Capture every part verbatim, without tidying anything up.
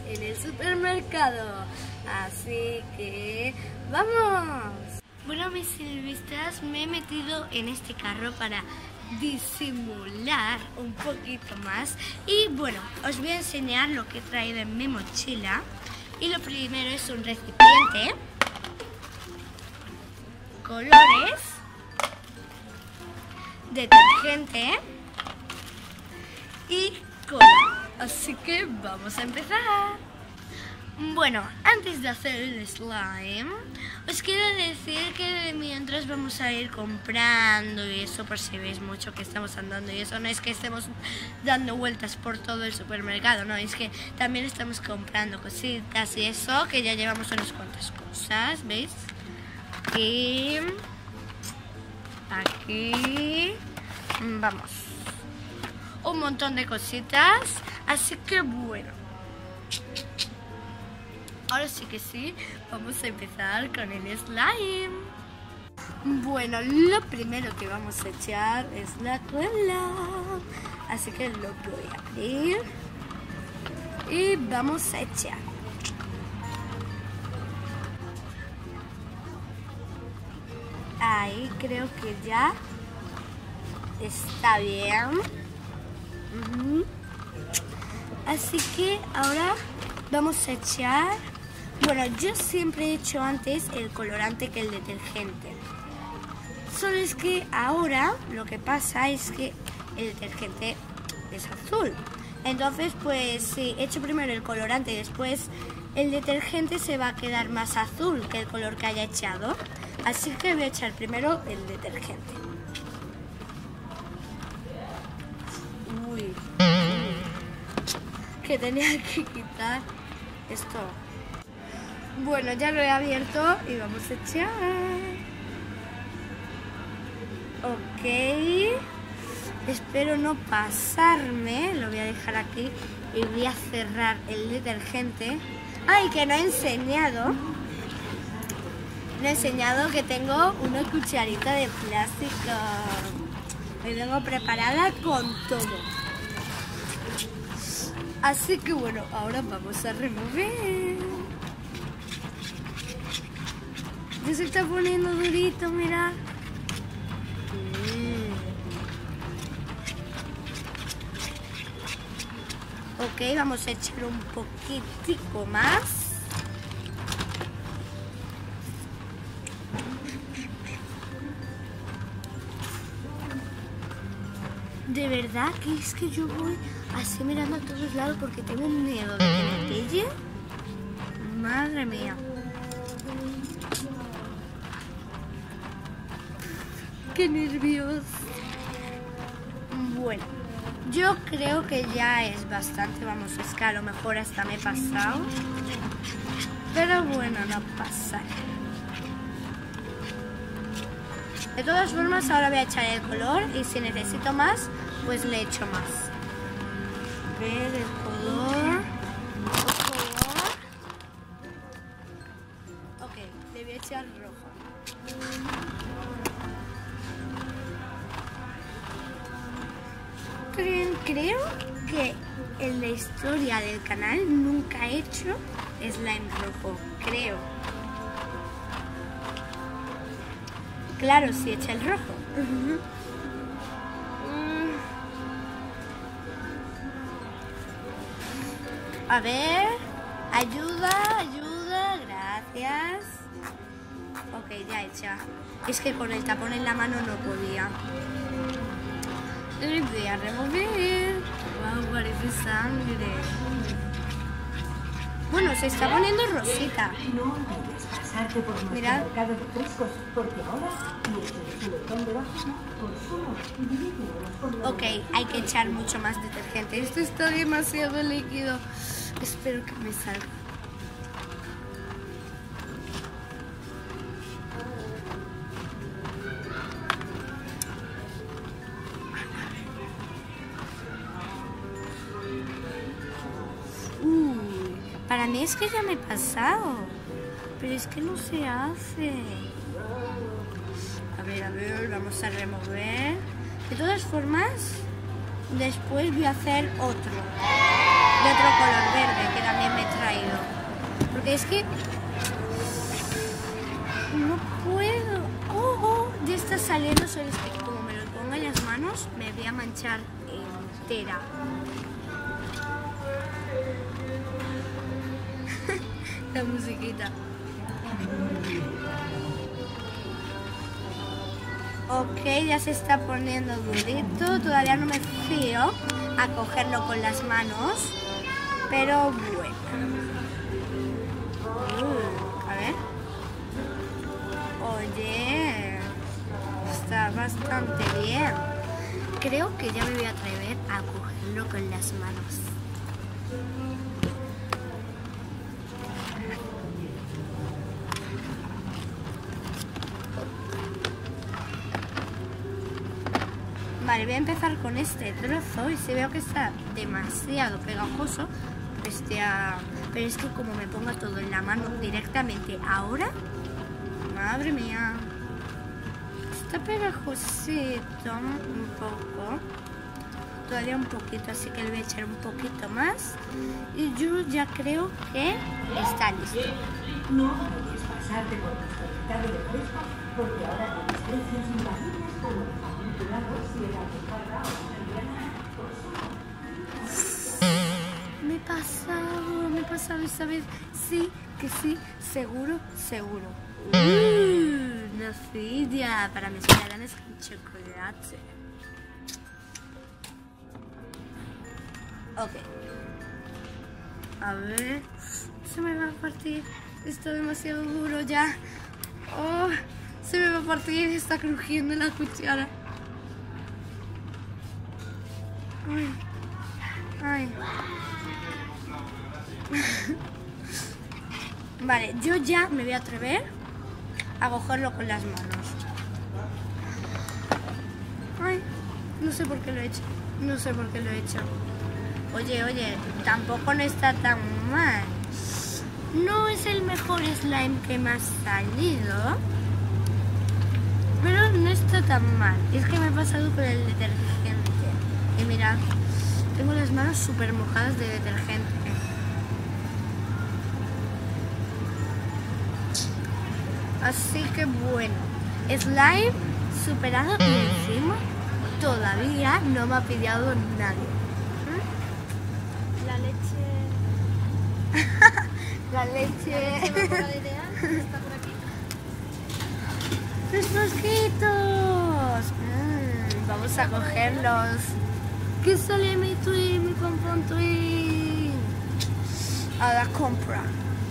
en el supermercado. Así que ¡vamos! Bueno, mis silvestras, me he metido en este carro para disimular un poquito más. Y bueno, os voy a enseñar lo que he traído en mi mochila. Y lo primero es un recipiente, colores, detergente y cola. Así que vamos a empezar. Bueno, antes de hacer el slime, os quiero decir que mientras vamos a ir comprando y eso, por si veis mucho que estamos andando y eso, no es que estemos dando vueltas por todo el supermercado, no, es que también estamos comprando cositas y eso, que ya llevamos unas cuantas cosas, ¿veis? Aquí, aquí, vamos, un montón de cositas, así que bueno. Ahora sí que sí, vamos a empezar con el slime. Bueno, lo primero que vamos a echar es la cola. Así que lo voy a abrir. Y vamos a echar. Ahí creo que ya está bien. Uh-huh. Así que ahora vamos a echar... Bueno, yo siempre he hecho antes el colorante que el detergente. Solo es que ahora lo que pasa es que el detergente es azul. Entonces, pues si echo primero el colorante y después el detergente, se va a quedar más azul que el color que haya echado. Así que voy a echar primero el detergente. Uy. Que tenía que quitar esto. Bueno, ya lo he abierto y vamos a echar. Ok. Espero no pasarme. Lo voy a dejar aquí y voy a cerrar el detergente. Ay, que no he enseñado. No he enseñado que tengo una cucharita de plástico. Me vengo preparada con todo. Así que bueno, ahora vamos a remover. Ya se está poniendo durito, mira. Mm. Ok, vamos a echar un poquitico más. De verdad que es que yo voy así mirando a todos lados porque tengo miedo de que me pille. Madre mía. ¡Qué nervios! Bueno, yo creo que ya es bastante. Vamos, es que a lo mejor hasta me he pasado. Pero bueno, no pasa. De todas formas, ahora voy a echar el color y si necesito más, pues le echo más. Ver el color. El color. Ok, le voy a echar rojo. Creo que en la historia del canal nunca he hecho slime rojo, creo. Claro, sí echa el rojo. Uh-huh. mm. A ver, ayuda, ayuda, gracias. Ok, ya hecha. Es que con el tapón en la mano no podía. Y voy a remover. Wow, parece sangre. Bueno, se está poniendo rosita. No olvides pasarte por nuestro mercado de frescos, porque ahora tienes el botón de baja, consumo y divídelos por la... Ok, hay que echar mucho más detergente. Esto está demasiado líquido. Espero que me salga. Para mí es que ya me he pasado, pero es que no se hace. A ver, a ver, vamos a remover. De todas formas, después voy a hacer otro. de otro color verde que también me he traído. Porque es que no puedo. Oh, oh, ya está saliendo, solo es que como me lo ponga en las manos me voy a manchar entera. La musiquita. Ok, ya se está poniendo durito. Todavía no me fío a cogerlo con las manos. Pero bueno. Uh, a ver. Oye. Está bastante bien. Creo que ya me voy a atrever a cogerlo con las manos. Vale, voy a empezar con este trozo y si veo que está demasiado pegajoso, pues ya... Pero es que como me ponga todo en la mano directamente ahora, madre mía, está pegajosito un poco, todavía un poquito, así que le voy a echar un poquito más y yo ya creo que está listo. No puedes pasarte por nuestro mercado de fresco porque ahora tienes precios imbatibles como de aculturados y el alcaparra o Me he pasado, me he pasado esta vez. Sí, que sí, seguro, seguro. Uh, una filia para mis planes con chocolate. Ok. A ver, se me va a partir. Está demasiado duro ya. Oh, se me va a partir. Está crujiendo la cuchara. Ay. Ay. Vale, yo ya me voy a atrever a cogerlo con las manos. Ay, no sé por qué lo he hecho. No sé por qué lo he hecho. Oye, oye, tampoco no está tan mal. No es el mejor slime que me ha salido, pero no está tan mal. Es que me he pasado con el detergente. Y mirad, tengo las manos súper mojadas de detergente. Así que bueno, slime superado y encima todavía no me ha pillado nadie. ¿Mm? La leche... La leche... ¿Se va por la idea? ¿Está por aquí? ¡Los mosquitos! Mm, vamos a cogerlos. ¿Qué sale mi twin, mi pompón twin? A la compra.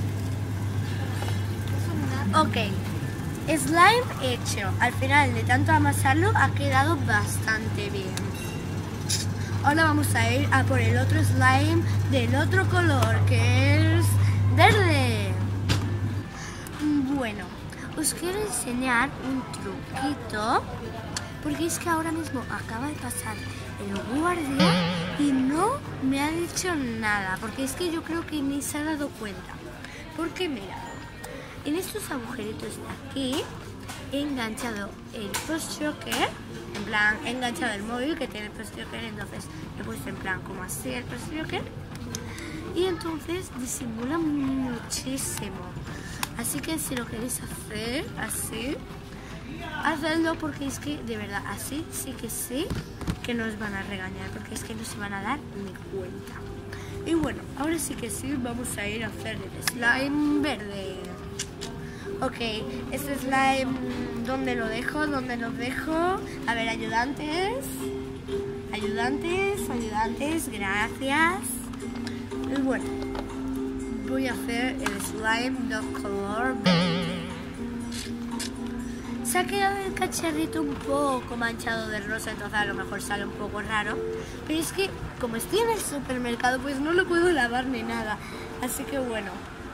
Ok, slime hecho. Al final de tanto amasarlo ha quedado bastante bien. Ahora vamos a ir a por el otro slime del otro color, que es verde. Bueno, os quiero enseñar un truquito, porque es que ahora mismo acaba de pasar el guardia y no me ha dicho nada, porque es que yo creo que ni se ha dado cuenta. Porque mira, en estos agujeritos de aquí he enganchado el post-shocker, en plan, he enganchado el móvil que tiene el post-shocker, entonces he puesto en plan como así el post-shocker y entonces disimula muchísimo. Así que si lo queréis hacer así, hacedlo, porque es que de verdad así sí que sí que no os van a regañar, porque es que no se van a dar ni cuenta. Y bueno, ahora sí que sí, vamos a ir a hacer el slime verde. Ok, este slime, ¿dónde lo dejo? ¿Dónde lo dejo? A ver, ayudantes. Ayudantes, ayudantes, gracias. Y bueno, voy a hacer el slime de color verde. Se ha quedado el cacharrito un poco manchado de rosa, entonces a lo mejor sale un poco raro. Pero es que como estoy en el supermercado, pues no lo puedo lavar ni nada. Así que bueno.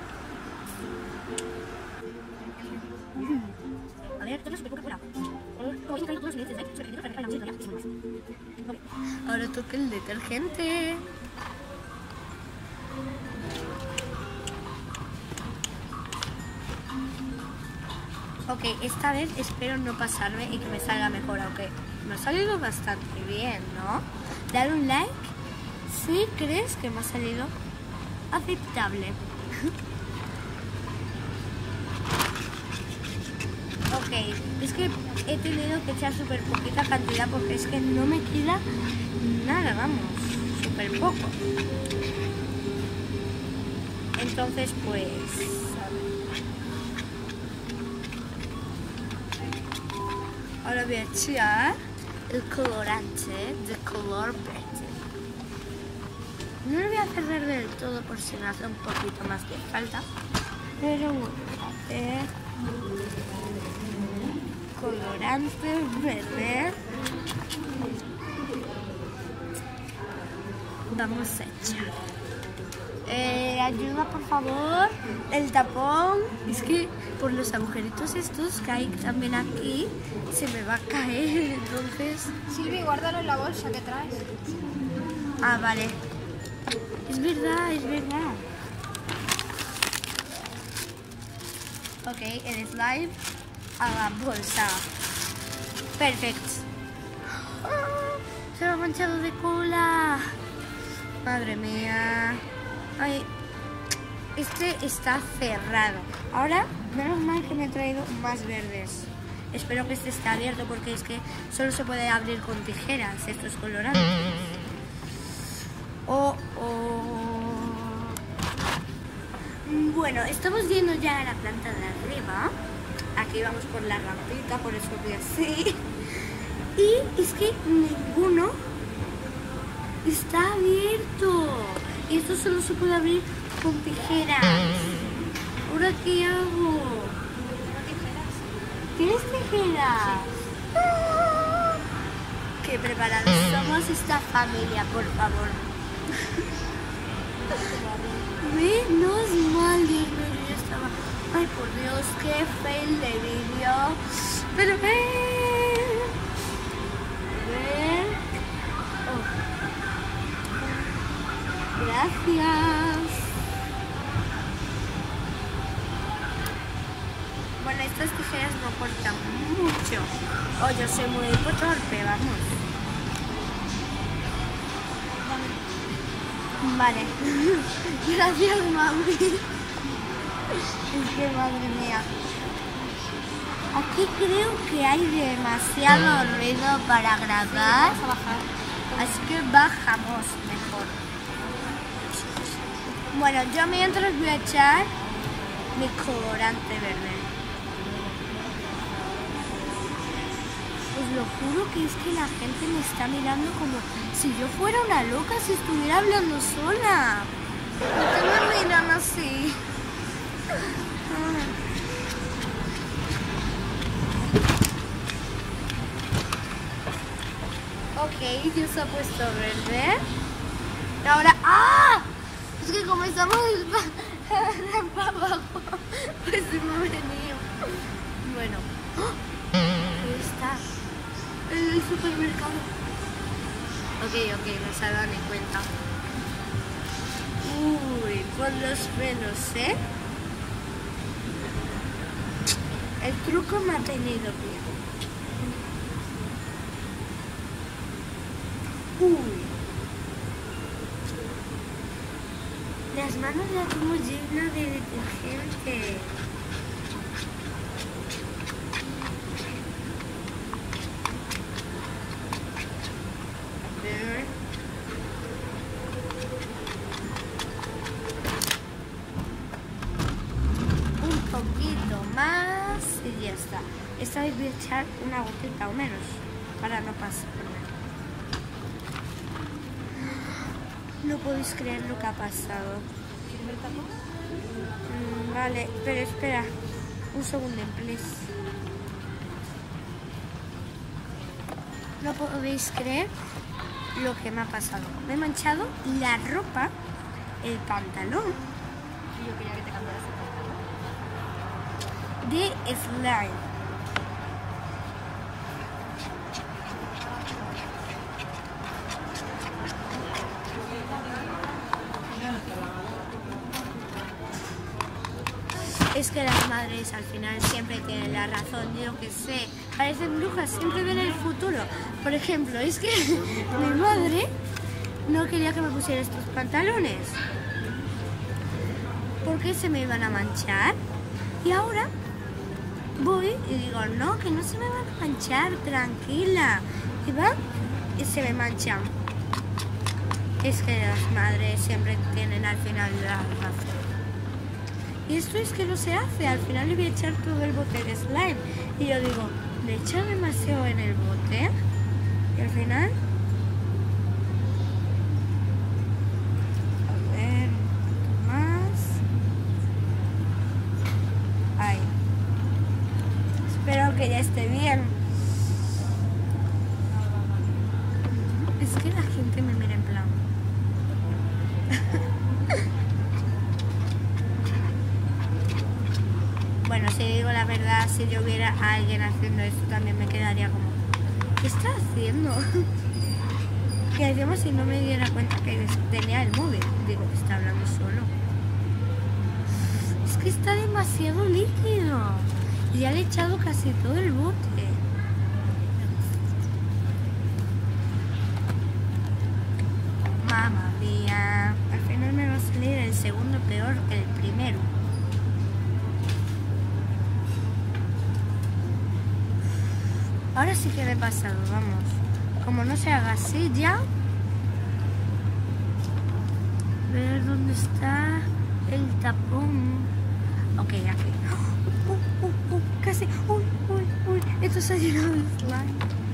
A ver, todos los fuera. Ahora toca el detergente. Ok, esta vez espero no pasarme y que me salga mejor, aunque me ha salido bastante bien, ¿no? Dar un like ¿Sí crees que me ha salido aceptable? Ok, es que he tenido que echar súper poquita cantidad porque es que no me queda nada, vamos, súper poco. Entonces, pues... a ver. Ahora voy a echar el colorante de color verde. No lo voy a cerrar del todo por si me hace un poquito más de falta, pero bueno, a ver... colorante verde. Vamos a echar. Eh, ayuda, por favor. El tapón. Es que por los agujeritos estos que hay también aquí se me va a caer. Entonces. Silvi, guárdalo en la bolsa que traes. Ah, vale. Es verdad, es verdad. Ok, el slime a la bolsa. Perfecto. ¡Oh! Se me ha manchado de cola. Madre mía. Ay, este está cerrado. Ahora, menos mal que me he traído más verdes. Espero que este esté abierto porque es que solo se puede abrir con tijeras estos colorantes. Oh, oh. Bueno, estamos yendo ya a la planta de arriba. Aquí vamos por la rampita, por eso voy así. Y es que ninguno está abierto. Y esto solo se puede abrir con tijeras. ¿Ahora qué hago? ¿Tienes tijeras? ¡Ah! Qué preparados somos esta familia, por favor. Menos mal, Dios mío, yo estaba... Ay, por Dios, qué fail de vídeo. Pero ven. Ven. Oh. Gracias. Bueno, estas tijeras no cortan mucho. Oh, yo soy muy torpe, vamos. Vale. Gracias, mami. Es que madre mía. Aquí creo que hay demasiado ruido para grabar. Así que bajamos mejor. Bueno, yo mientras voy a echar mi colorante verde. Os lo juro que es que la gente me está mirando como si yo fuera una loca, si estuviera hablando sola. ¿Por qué me miran así? Ok, ya se ha puesto verde. Ahora, ¡ah! Es que como estamos para abajo, pues se me ha venido. Bueno, ahí está. El supermercado. Ok, ok, no se ha dado ni cuenta. Uy, con los pelos, ¿eh? El truco me ha tenido bien. Uy. Las manos las tengo llenas de detergente. A ver. Un poquito más y ya está. Esta vez voy a echar una gotita o menos para no pasar. No podéis creer lo que ha pasado. Mm, vale, pero espera. Un segundo, please. No podéis creer lo que me ha pasado. Me he manchado la ropa, el pantalón. Yo quería que te cambiaras el De slime. Es que las madres al final siempre tienen la razón, yo que sé, parecen brujas, siempre ven el futuro. Por ejemplo, es que mi madre no quería que me pusiera estos pantalones porque se me iban a manchar. Y ahora voy y digo, no, que no se me van a manchar, tranquila. Y va y se me manchan. Es que las madres siempre tienen al final la razón. Y esto es que no se hace. Al final le voy a echar todo el bote de slime. Y yo digo, le he echado demasiado en el bote. Y al final... A ver, más. Ahí. Espero que ya esté bien. Es que la gente me mira en plan... Bueno, si digo la verdad, si yo viera a alguien haciendo esto también me quedaría como, ¿qué está haciendo? Y encima si no me diera cuenta que tenía el móvil, digo, está hablando solo. Es que está demasiado líquido. Y ya le he echado casi todo el bote. Mamma mía, al final me va a salir el segundo peor que el primero. Ahora sí que me he pasado, vamos. Como no se haga así ya. A ver dónde está el tapón. Ok, aquí. Uh, uh, uh, casi. Uy, uy, uy. Esto se ha llenado de slime.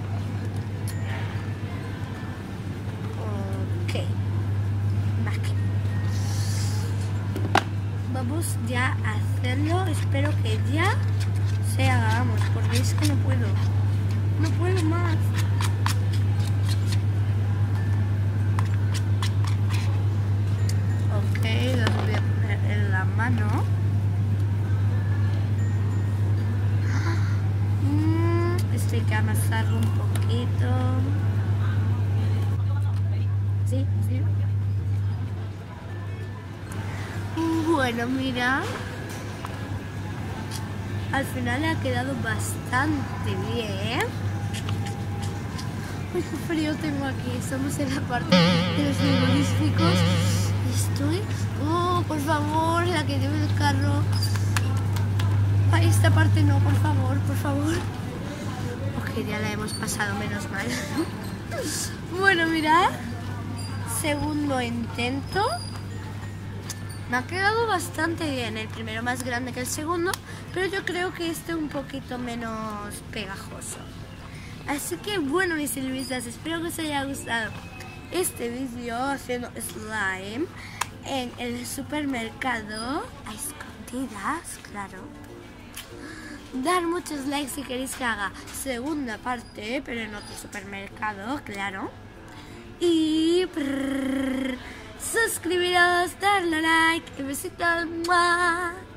Ok. Aquí. Vamos ya a hacerlo. Espero que ya se haga, vamos, porque es que no puedo. No puedo más. Ok, los voy a poner en la mano. Mm, esto hay que amasarlo un poquito. Sí, sí. Bueno, mira. Al final ha quedado bastante bien. Uy, qué frío tengo aquí. Estamos en la parte de los frigoríficos. Estoy... Oh, por favor, la que lleve el carro. Ay, esta parte no, por favor, por favor. Ok, ya la hemos pasado, menos mal. Bueno, mirad. Segundo intento. Me ha quedado bastante bien. El primero más grande que el segundo, pero yo creo que este un poquito menos pegajoso. Así que bueno, mis silvistas, espero que os haya gustado este vídeo haciendo slime en el supermercado a escondidas, claro. Dar muchos likes si queréis que haga segunda parte, pero en otro supermercado, claro. Y prrr, suscribiros, darle like, y besitos. ¡Mua!